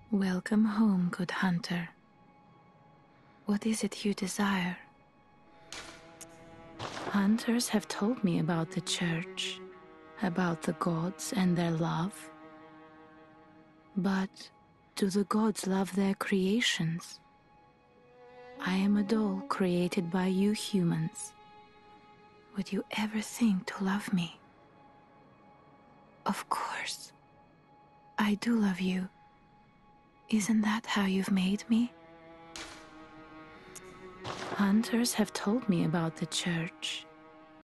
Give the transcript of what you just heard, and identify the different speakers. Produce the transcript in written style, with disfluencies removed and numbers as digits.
Speaker 1: Welcome home, good hunter. What is it you desire? Hunters have told me about the church, about the gods and their love. But do the gods love their creations? I am a doll created by you humans. Would you ever think to love me? Of course. I do love you. Isn't that how you've made me? Hunters have told me about the church,